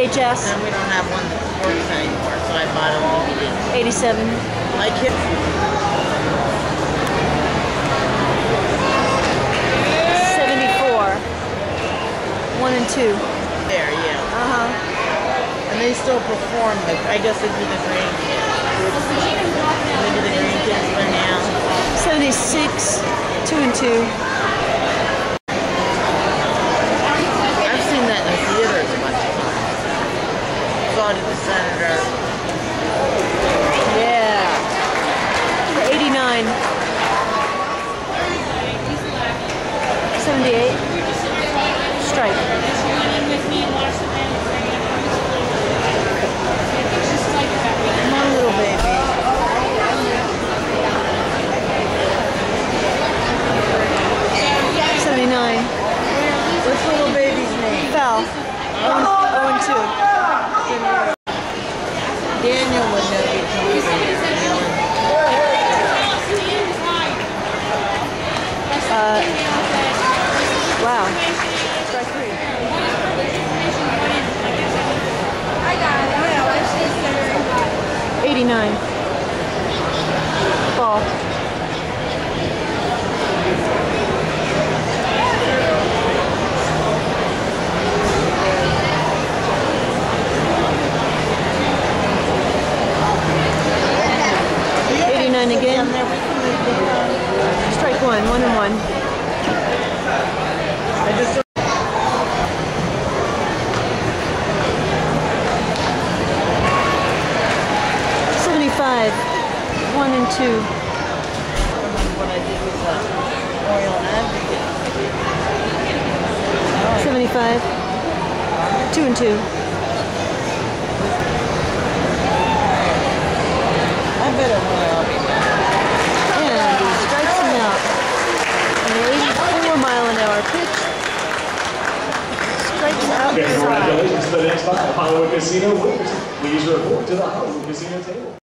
VHS. And we don't have one that works anymore, so I bought a DVD. 87. My kid. 74. 1 and 2. There, yeah. Uh-huh. And they still perform, I guess it'd be the grandkids. Maybe the grandkids by now. 76. 2 and 2. I've seen that in the theaters a bunch of times. Saw it at the Senator. Yeah. 89. 78. Strike. Come on, little baby. 79. What's little baby's name? Foul. 0 and 2. Daniel would know you come over here. Wow. Strike 3. I got it. 89. Ball. Again. Strike 1, 1 and 1. I just 75, 1 and 2. what I did with the oil advocate. 75, 2 and 2. I bet it will. And he strikes him out. An 84-mile-an-hour pitch. Strikes out. Congratulations to the next time. Hollywood Casino winners. Please report to the Hollywood Casino table.